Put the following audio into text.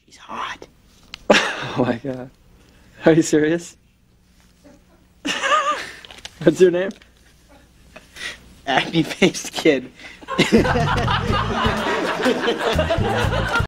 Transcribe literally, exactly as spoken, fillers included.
She's hot. Oh my god. Are you serious? What's your name? Acne Faced Kid.